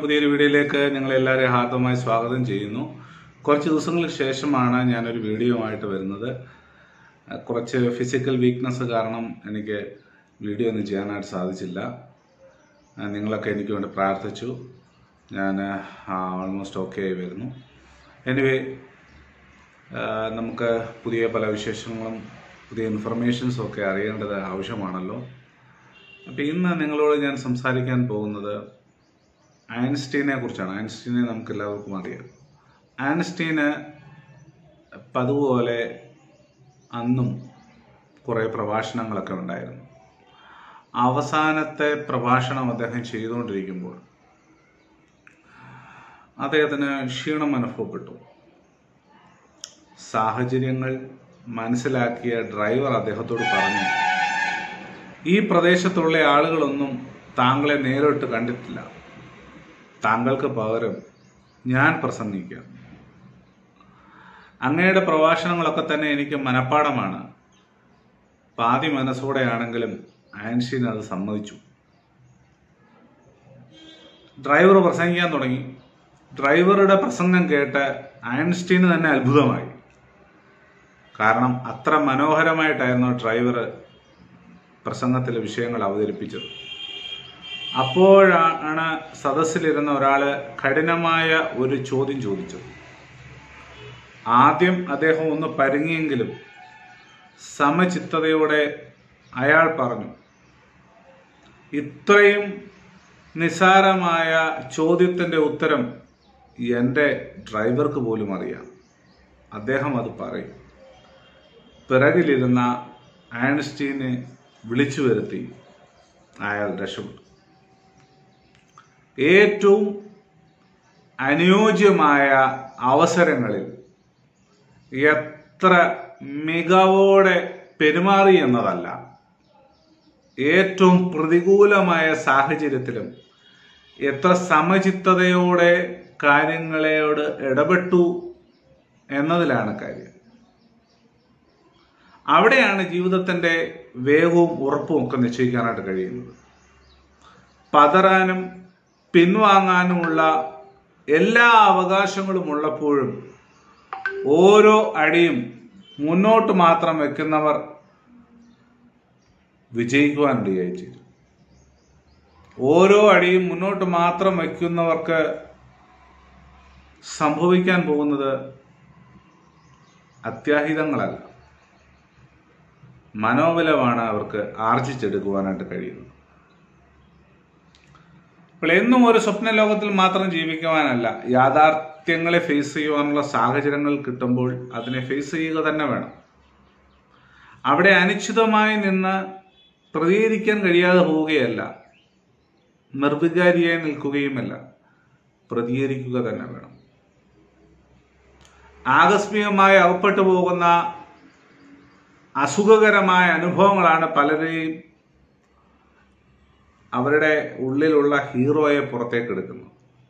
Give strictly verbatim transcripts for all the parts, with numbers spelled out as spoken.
പുതിയൊരു വീഡിയോയിലേക്ക് നിങ്ങൾ എല്ലാവരെയും ഹാർദമായി സ്വാഗതം ചെയ്യുന്നു. കുറച്ച് ദിവസങ്ങൾക്ക് ശേഷമാണ് ഞാനൊരു വീഡിയോ ആയിട്ട് വരുന്നത്. കുറച്ച് ഫിസിക്കൽ വീക്ക്നെസ് കാരണം എനിക്ക് വീഡിയോ ഒന്നും ചെയ്യാനായിട്ട് സാധിച്ചില്ല. നിങ്ങളൊക്കെ എനിക്ക് വേണ്ടി പ്രാർത്ഥിച്ചു. ഞാൻ ഓൾമോസ്റ്റ് ഓക്കെ ആയി വരുന്നു. എനിവേ, നമുക്ക് പുതിയ പല വിശേഷങ്ങളും പുതിയ ഇൻഫർമേഷൻസും ഒക്കെ അറിയേണ്ടത് ആവശ്യമാണല്ലോ. അപ്പോൾ ഇന്ന് നിങ്ങളോട് ഞാൻ സംസാരിക്കാൻ പോകുന്നത് ഐൻസ്റ്റീനെ കുറിച്ചാണ്. ഐൻസ്റ്റീനെ നമുക്ക് എല്ലാവർക്കും അറിയാം. ഐൻസ്റ്റീന് പതുപോലെ അന്നും കുറേ പ്രഭാഷണങ്ങളൊക്കെ ഉണ്ടായിരുന്നു. അവസാനത്തെ പ്രഭാഷണം അദ്ദേഹം ചെയ്തുകൊണ്ടിരിക്കുമ്പോൾ അദ്ദേഹത്തിന് ക്ഷീണം അനുഭവപ്പെട്ടു. സാഹചര്യങ്ങൾ മനസ്സിലാക്കിയ ഡ്രൈവർ അദ്ദേഹത്തോട് പറഞ്ഞു, ഈ പ്രദേശത്തുള്ള ആളുകളൊന്നും താങ്കളെ നേരിട്ട് കണ്ടിട്ടില്ല, താങ്കൾക്ക് പകരം ഞാൻ പ്രസംഗിക്കാം. അങ്ങയുടെ പ്രഭാഷണങ്ങളൊക്കെ തന്നെ എനിക്ക് മനഃപ്പാടമാണ്. പാതി മനസ്സോടെയാണെങ്കിലും ഐൻസ്റ്റീൻ അത് സമ്മതിച്ചു. ഡ്രൈവർ പ്രസംഗിക്കാൻ തുടങ്ങി. ഡ്രൈവറുടെ പ്രസംഗം കേട്ട് ഐൻസ്റ്റീന് തന്നെ അത്ഭുതമായി. കാരണം അത്ര മനോഹരമായിട്ടായിരുന്നു ഡ്രൈവർ പ്രസംഗത്തിലെ വിഷയങ്ങൾ അവതരിപ്പിച്ചത്. അപ്പോഴാണ് സദസ്സിലിരുന്ന ഒരാള് കഠിനമായ ഒരു ചോദ്യം ചോദിച്ചത്. ആദ്യം അദ്ദേഹം ഒന്ന് പരുങ്ങിയെങ്കിലും സമചിത്തതയോടെ അയാൾ പറഞ്ഞു, ഇത്രയും നിസ്സാരമായ ചോദ്യത്തിന്റെ ഉത്തരം എൻ്റെ ഡ്രൈവർക്ക് പോലും അറിയാം. അദ്ദേഹം അത് പറയും. പിറകിലിരുന്ന ഐൻസ്റ്റീനെ വിളിച്ചു വരുത്തി അയാൾ രക്ഷപ്പെട്ടു. ഏറ്റവും അനുയോജ്യമായ അവസരങ്ങളിൽ എത്ര മികവോടെ പെരുമാറി എന്നതല്ല, ഏറ്റവും പ്രതികൂലമായ സാഹചര്യത്തിലും എത്ര സമചിത്തതയോടെ കാര്യങ്ങളോട് ഇടപെട്ടു എന്നതിലാണ് കാര്യം. അവിടെയാണ് ജീവിതത്തിന്റെ വേഗവും ഉറപ്പും ഒക്കെ നിശ്ചയിക്കാനായിട്ട് കഴിയുന്നത്. പതറാനും പിൻവാങ്ങാനുമുള്ള എല്ലാ അവകാശങ്ങളും ഉള്ളപ്പോഴും ഓരോ അടിയും മുന്നോട്ട് മാത്രം വെക്കുന്നവർ വിജയിക്കുവാനിടയായി തീരും. ഓരോ അടിയും മുന്നോട്ട് മാത്രം വയ്ക്കുന്നവർക്ക് സംഭവിക്കാൻ പോകുന്നത് അത്യാഹിതങ്ങളല്ല, മനോബലമാണ് അവർക്ക് ആർജിച്ചെടുക്കുവാനായിട്ട് കഴിയുന്നത്. അപ്പോൾ എന്നും ഒരു സ്വപ്ന ലോകത്തിൽ മാത്രം ജീവിക്കുവാനല്ല, യാഥാർത്ഥ്യങ്ങളെ ഫേസ് ചെയ്യുവാനുള്ള സാഹചര്യങ്ങൾ കിട്ടുമ്പോൾ അതിനെ ഫേസ് ചെയ്യുക തന്നെ വേണം. അവിടെ അനിശ്ചിതമായി നിന്ന് പ്രതികരിക്കാൻ കഴിയാതെ പോവുകയല്ല, നിർവികാരിയായി നിൽക്കുകയുമല്ല, പ്രതികരിക്കുക തന്നെ വേണം. ആകസ്മികമായി അകപ്പെട്ടു പോകുന്ന അസുഖകരമായ അനുഭവങ്ങളാണ് പലരെയും അവരുടെ ഉള്ളിലുള്ള ഹീറോയെ പുറത്തേക്ക് എടുക്കുന്നത്.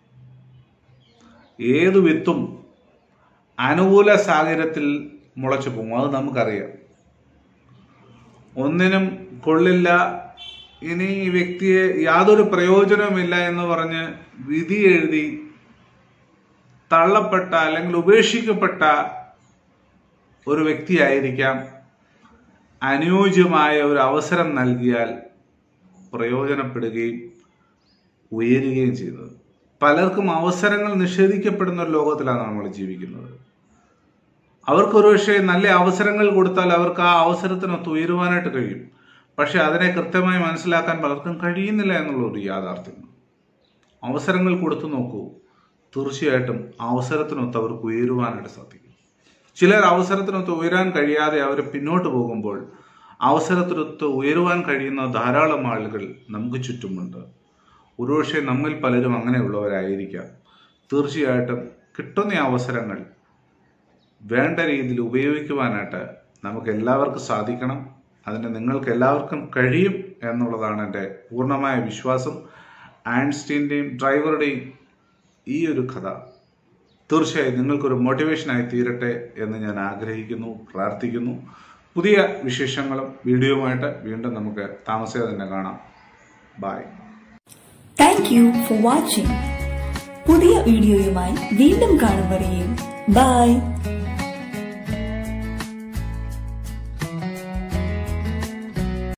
ഏതു വിത്തും അനുകൂല സാഹചര്യത്തിൽ മുളച്ചു പോകും, അത് നമുക്കറിയാം. ഒന്നിനും കൊള്ളില്ല, ഇനി ഈ വ്യക്തിയെ യാതൊരു പ്രയോജനവുമില്ല എന്ന് പറഞ്ഞ് വിധി എഴുതി തള്ളപ്പെട്ട അല്ലെങ്കിൽ ഉപേക്ഷിക്കപ്പെട്ട ഒരു വ്യക്തിയായിരിക്കാം അനുയോജ്യമായ ഒരു അവസരം നൽകിയാൽ പ്രയോജനപ്പെടുകയും ഉയരുകയും ചെയ്യുന്നത്. പലർക്കും അവസരങ്ങൾ നിഷേധിക്കപ്പെടുന്ന ഒരു ലോകത്തിലാണ് നമ്മൾ ജീവിക്കുന്നത്. അവർക്കൊരു പക്ഷേ നല്ല അവസരങ്ങൾ കൊടുത്താൽ അവർക്ക് ആ അവസരത്തിനൊത്ത് ഉയരുവാനായിട്ട് കഴിയും. പക്ഷെ അതിനെ കൃത്യമായി മനസ്സിലാക്കാൻ പലർക്കും കഴിയുന്നില്ല എന്നുള്ളൊരു യാഥാർത്ഥ്യം. അവസരങ്ങൾ കൊടുത്തു നോക്കൂ, തീർച്ചയായിട്ടും അവസരത്തിനൊത്ത് അവർക്ക് ഉയരുവാനായിട്ട് സാധിക്കും. ചിലർ അവസരത്തിനൊത്ത് ഉയരാൻ കഴിയാതെ അവർ പിന്നോട്ട് പോകുമ്പോൾ അവസരത്തിനൊത്ത് ഉയരുവാൻ കഴിയുന്ന ധാരാളം ആളുകൾ നമുക്ക് ചുറ്റുമുണ്ട്. ഒരുപക്ഷെ നമ്മിൽ പലരും അങ്ങനെയുള്ളവരായിരിക്കാം. തീർച്ചയായിട്ടും കിട്ടുന്ന അവസരങ്ങൾ വേണ്ട രീതിയിൽ ഉപയോഗിക്കുവാനായിട്ട് നമുക്ക് എല്ലാവർക്കും സാധിക്കണം. അതിന് നിങ്ങൾക്ക് എല്ലാവർക്കും കഴിയും എന്നുള്ളതാണ് എൻ്റെ പൂർണ്ണമായ വിശ്വാസം. ഐൻസ്റ്റീൻ്റെയും ഡ്രൈവറുടെയും ഈ ഒരു കഥ തീർച്ചയായും നിങ്ങൾക്കൊരു മോട്ടിവേഷനായി തീരട്ടെ എന്ന് ഞാൻ ആഗ്രഹിക്കുന്നു, പ്രാർത്ഥിക്കുന്നു. പുതിയ വിശേഷങ്ങളും വീഡിയോയുമായിട്ട് വീണ്ടും നമുക്ക് താമസിയാതെ തന്നെ കാണാം. Bye. Thank you for watching. പുതിയ വീഡിയോയുമായി വീണ്ടും കാണും വരെയും ബൈ.